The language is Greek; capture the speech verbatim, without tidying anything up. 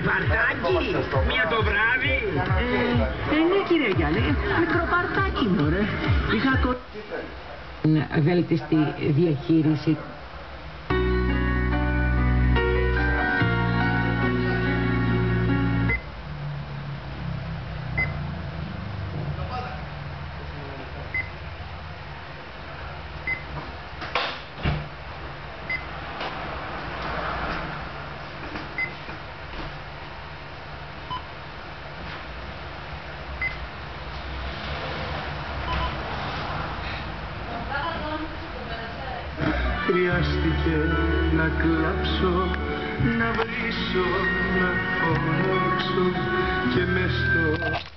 παρτάκι, μία το βράδυ. Ε, ναι κύριε Γιάννη, μικρό παρτάκι μωρέ. Είχα κο... βέλτιστη διαχείριση. Χρειάστηκε να κλάψω, να βρίσω, να φωνάξω και μες στο